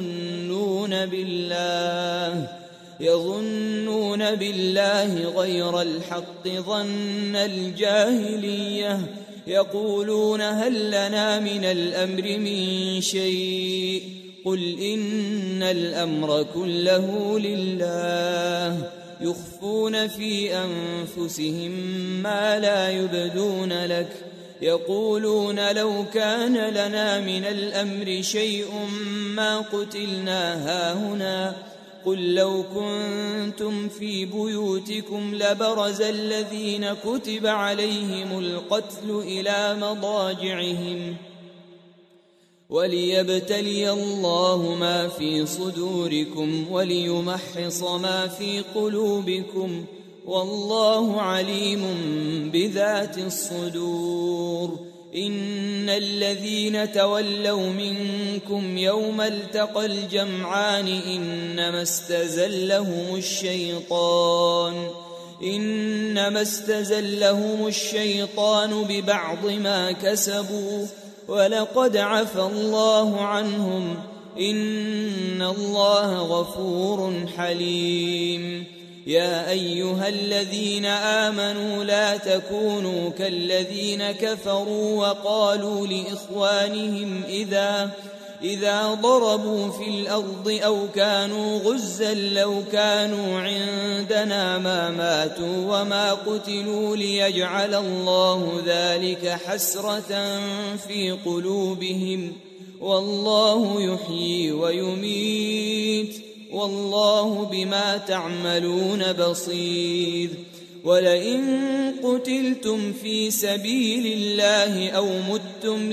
يظنون بالله غير الحق ظن الجاهلية يقولون هل لنا من الأمر من شيء قل إن الأمر كله لله يخفون في أنفسهم ما لا يبدون لك يقولون لو كان لنا من الأمر شيء ما قتلنا هاهنا قل لو كنتم في بيوتكم لبرز الذين كتب عليهم القتل إلى مضاجعهم وليبتلي الله ما في صدوركم وليمحص ما في قلوبكم والله عليم بذات الصدور. إن الذين تولوا منكم يوم التقى الجمعان إنما استزلهم الشيطان ببعض ما كسبوا ولقد عفى الله عنهم إن الله غفور حليم. يا أيها الذين آمنوا لا تكونوا كالذين كفروا وقالوا لإخوانهم إذا ضربوا في الأرض أو كانوا غزا لو كانوا عندنا ما ماتوا وما قتلوا ليجعل الله ذلك حسرة في قلوبهم والله يحيي ويميت والله بما تعملون بصير ولئن قتلتم في سبيل الله أو متم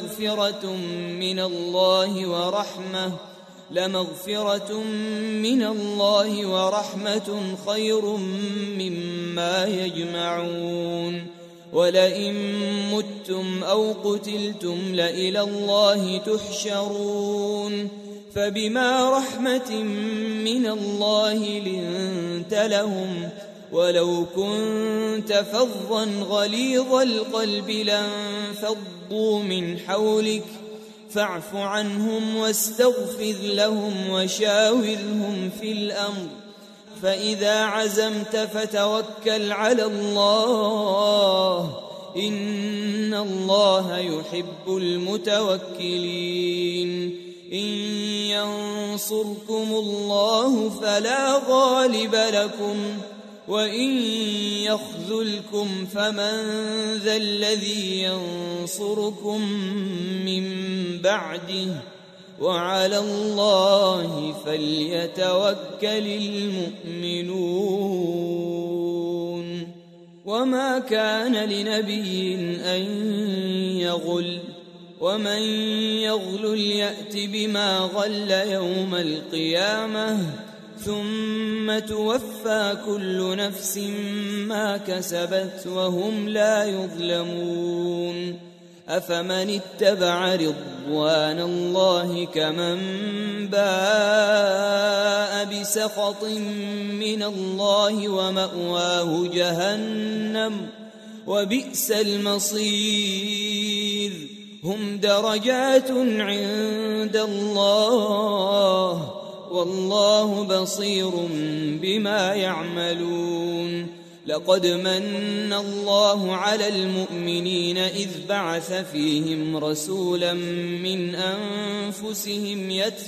لمغفرة من الله ورحمة خير مما يجمعون ولئن متم أو قتلتم لإلى الله تحشرون فبما رحمة من الله لنت لهم ولو كنت فظا غليظ القلب لانفضوا من حولك فاعف عنهم واستغفر لهم وشاورهم في الأمر فإذا عزمت فتوكل على الله إن الله يحب المتوكلين إن ينصركم الله فلا غالب لكم وإن يخذلكم فمن ذا الذي ينصركم من بعده وعلى الله فليتوكل المؤمنون وما كان لنبي أن يغل ومن يغل يأت بما غل يوم القيامة ثم توفى كل نفس ما كسبت وهم لا يظلمون أفمن اتبع رضوان الله كمن باء بسخط من الله ومأواه جهنم وبئس المصير هم درجات عند الله والله بصير بما يعملون لقد من الله على المؤمنين إذ بعث فيهم رسولا من أنفسهم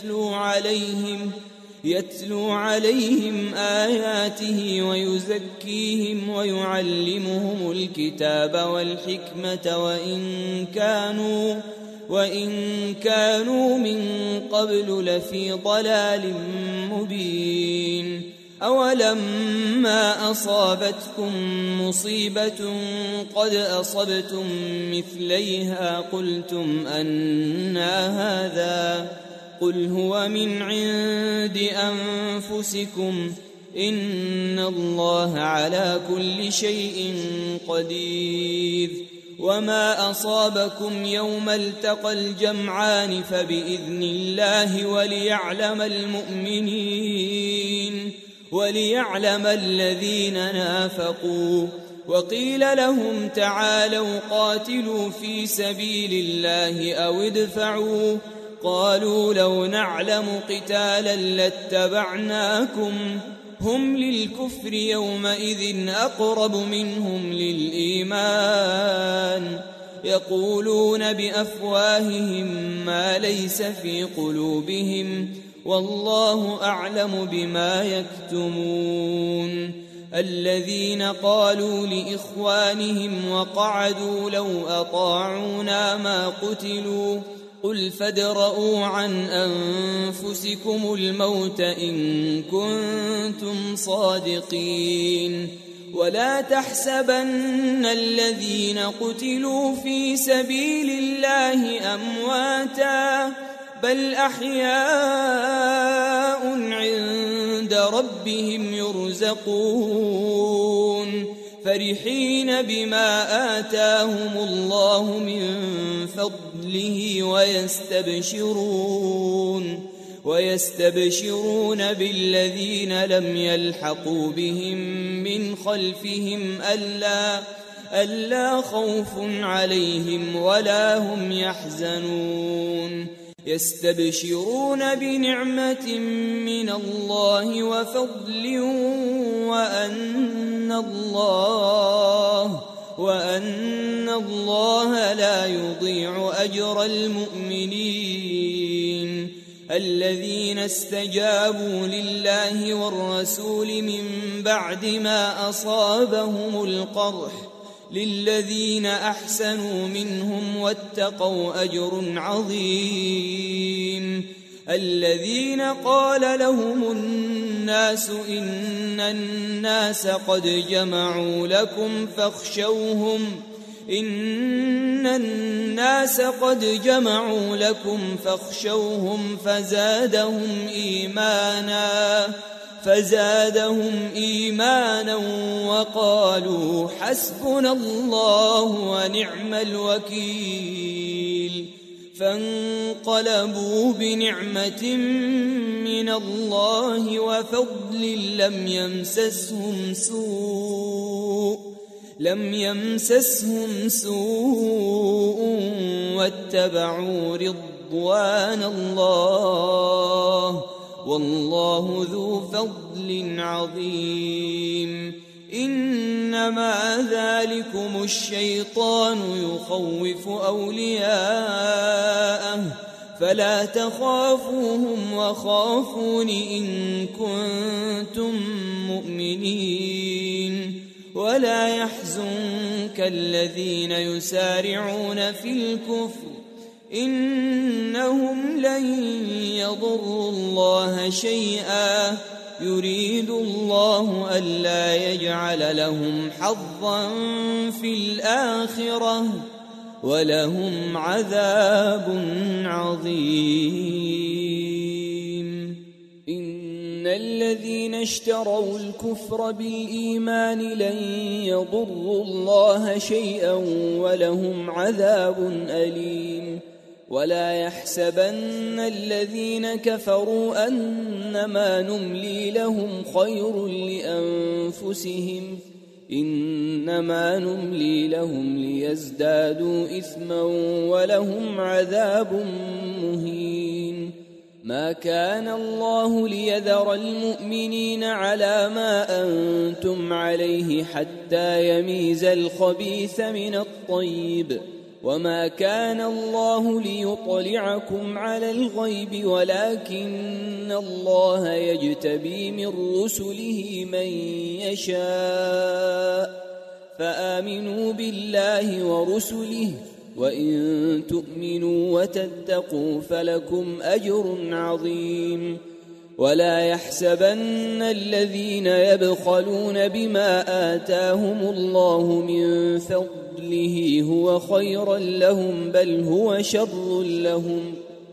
يتلو عليهم آياته ويزكيهم ويعلمهم الكتاب والحكمة وإن كانوا من قبل لفي ضلال مبين أولما أصابتكم مصيبة قد أصبتم مثليها قلتم أنى هذا قل هو من عند أنفسكم إن الله على كل شيء قدير وما أصابكم يوم التقى الجمعان فبإذن الله وليعلم الذين نافقوا وقيل لهم تعالوا قاتلوا في سبيل الله أو ادفعوا قالوا لو نعلم قتالا لاتبعناكم هم للكفر يومئذ أقرب منهم للإيمان يقولون بأفواههم ما ليس في قلوبهم والله أعلم بما يكتمون الذين قالوا لإخوانهم وقعدوا لو أطاعونا ما قتلوا قل فادرءوا عن أنفسكم الموت إن كنتم صادقين ولا تحسبن الذين قتلوا في سبيل الله أمواتا بل أحياء عند ربهم يرزقون فرحين بما آتاهم الله من فضله ويستبشرون بالذين لم يلحقوا بهم من خلفهم ألا خوف عليهم ولا هم يحزنون يستبشرون بنعمة من الله وفضل وأن الله لا يضيع أجر المؤمنين الذين استجابوا لله والرسول من بعد ما أصابهم القرح للذين أحسنوا منهم واتقوا أجر عظيم الذين قال لهم الناس إن الناس قد جمعوا لكم فاخشوهم فزادهم إيمانا وقالوا حسبنا الله ونعم الوكيل فانقلبوا بنعمة من الله وفضل لم يمسسهم سوء واتبعوا رضوان الله والله ذو فضل عظيم إنما ذلكم الشيطان يخوف أولياءه فلا تخافوهم وخافون إن كنتم مؤمنين ولا يحزنك الذين يسارعون في الكفر إنهم لن يضروا الله شيئا يريد الله ألا يجعل لهم حظا في الآخرة ولهم عذاب عظيم إن الذين اشتروا الكفر بالإيمان لن يضروا الله شيئا ولهم عذاب أليم ولا يحسبن الذين كفروا أنما نملي لهم خير لأنفسهم إنما نملي لهم ليزدادوا إثما ولهم عذاب مهين ما كان الله ليذر المؤمنين على ما أنتم عليه حتى يميز الخبيث من الطيب وما كان الله ليطلعكم على الغيب ولكن الله يجتبي من رسله من يشاء فآمنوا بالله ورسله وإن تؤمنوا وتتقوا فلكم أجر عظيم ولا يحسبن الذين يبخلون بما آتاهم الله من فضله هو خيرا لهم بل هو شر لهم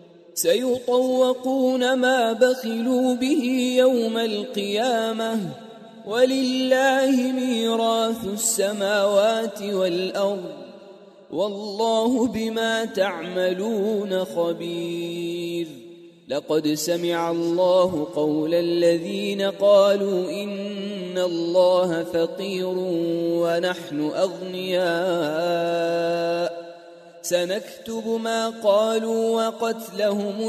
سيطوقون ما بخلوا به يوم القيامة ولله ميراث السماوات والأرض والله بما تعملون خبير لقد سمع الله قول الذين قالوا إن الله فقير ونحن أغنياء سنكتب ما قالوا وقتلهم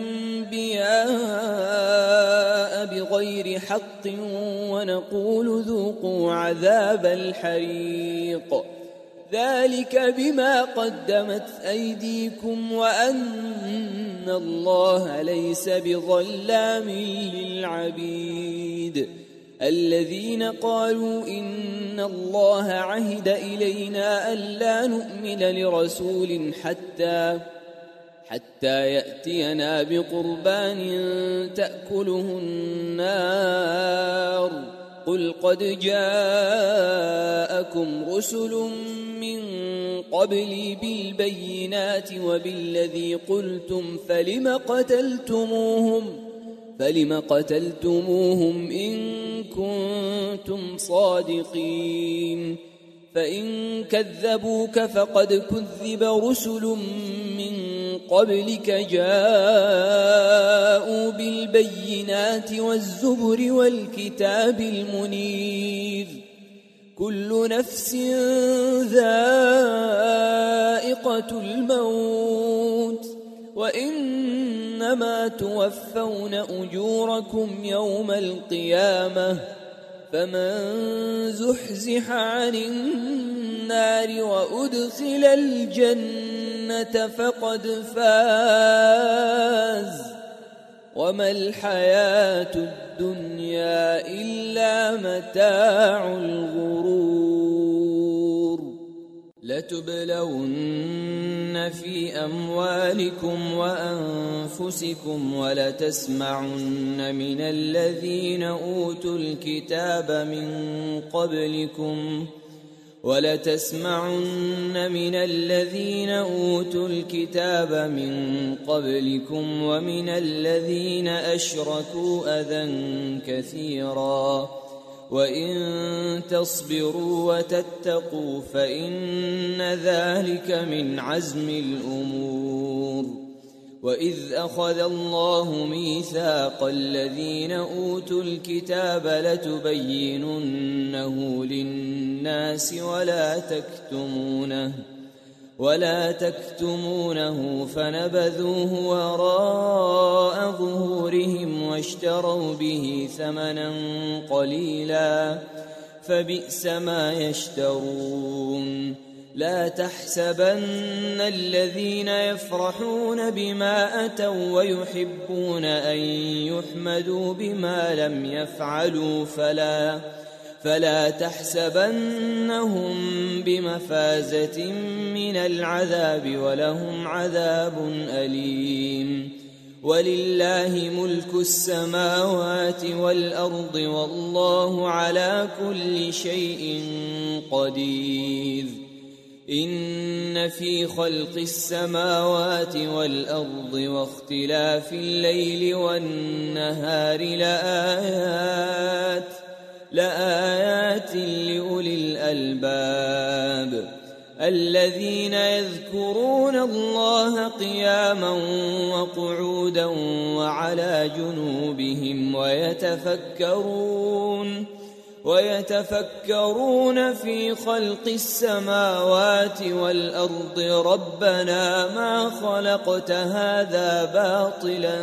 الأنبياء بغير حق ونقول ذوقوا عذاب الحريق ذلك بما قدمت أيديكم وأن الله ليس بظلام للعبيد الذين قالوا إن الله عهد إلينا ألا نؤمن لرسول حتى يأتينا بقربان تأكله النار قل قد جاءكم رسل من قبلي بالبينات وبالذي قلتم فلم قتلتموهم إن كنتم صادقين فإن كذبوك فقد كذب رسل من قبلك جاءوا بالبينات والزبر والكتاب المنير كل نفس ذائقة الموت وإنما توفون أجوركم يوم القيامة فمن زحزح عن النار وأدخل الجنة فقد فاز وما الحياة الدنيا إلا متاع الغرور لتبلون في أموالكم وأنفسكم ولتسمعن من الذين أوتوا الكتاب من قبلكم ومن الذين أشركوا أذى كثيرا وإن تصبروا وتتقوا فإن ذلك من عزم الأمور. وإذ أخذ الله ميثاق الذين أوتوا الكتاب لتبيننه للناس ولا تكتمونه فنبذوه وراء ظهورهم واشتروا به ثمنا قليلا فبئس ما يشترون. لا تحسبن الذين يفرحون بما أتوا ويحبون أن يحمدوا بما لم يفعلوا فلا تحسبنهم بمفازة من العذاب ولهم عذاب أليم. ولله ملك السماوات والأرض والله على كل شيء قدير. إن في خلق السماوات والأرض واختلاف الليل والنهار لآيات لأولي الألباب الذين يذكرون الله قياما وقعودا وعلى جنوبهم ويتفكرون في خلق السماوات والأرض ربنا ما خلقت هذا باطلا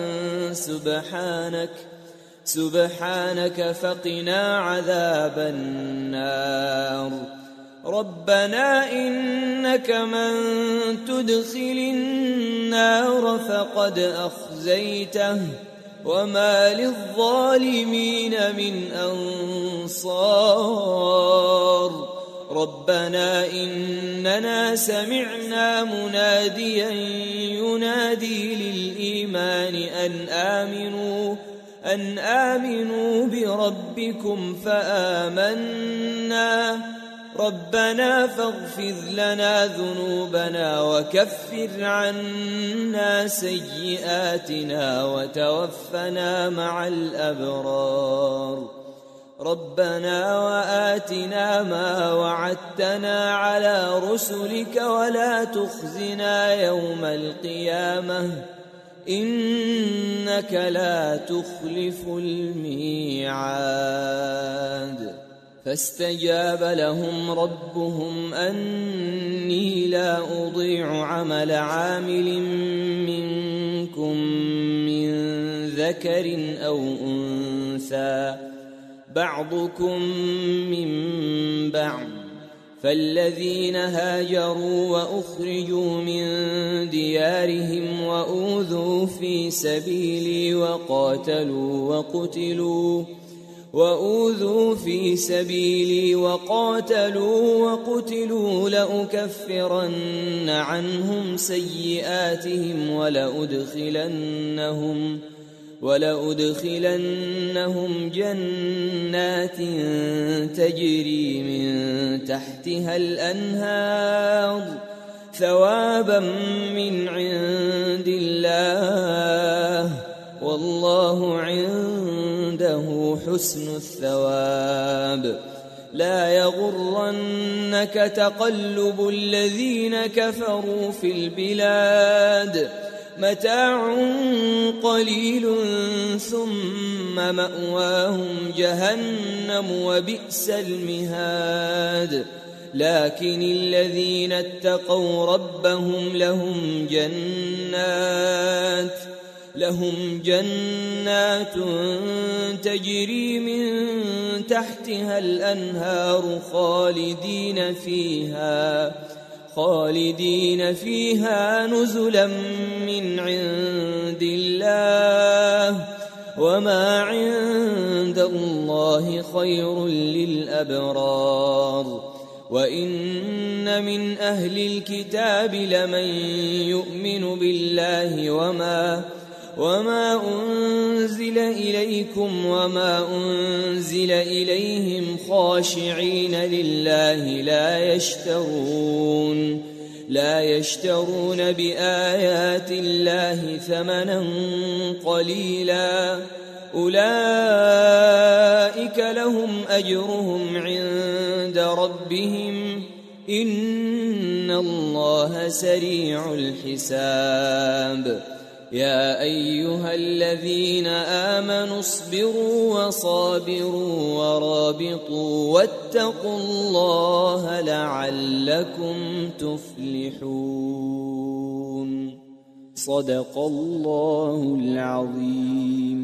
سبحانك فقنا عذاب النار. ربنا إنك من تدخل النار فقد أخزيته وما للظالمين من أنصار. ربنا إننا سمعنا مناديا ينادي للإيمان أن آمنوا بربكم فآمنا. ربنا فاغفر لنا ذنوبنا وكفر عنا سيئاتنا وتوفنا مع الأبرار. ربنا وآتنا ما وعدتنا على رسلك ولا تخزنا يوم القيامة إنك لا تخلف الميعاد. فاستجاب لهم ربهم أني لا أضيع عمل عامل منكم من ذكر أو أنثى بعضكم من بعض. فالذين هاجروا وأخرجوا من ديارهم وأوذوا في سبيلي وقاتلوا وقتلوا لأكفرن عنهم سيئاتهم ولأدخلنهم جنات تجري من تحتها الأنهار ثوابا من عند الله والله عنده حسن الثواب. لا يغرنك تقلب الذين كفروا في البلاد متاع قليل ثم مأواهم جهنم وبئس المهاد. لكن الذين اتقوا ربهم لهم جنات تجري من تحتها الأنهار خالدين فيها نزلا من عند الله وما عند الله خير للأبرار. وإن من أهل الكتاب لمن يؤمن بالله وما أنزل إليكم وما أنزل إليهم خاشعين لله لا يشترون بآيات الله ثمنا قليلا أولئك لهم أجرهم عند ربهم إن الله سريع الحساب يا أيها الذين آمنوا اصبروا وصابروا ورابطوا واتقوا الله لعلكم تفلحون صدق الله العظيم.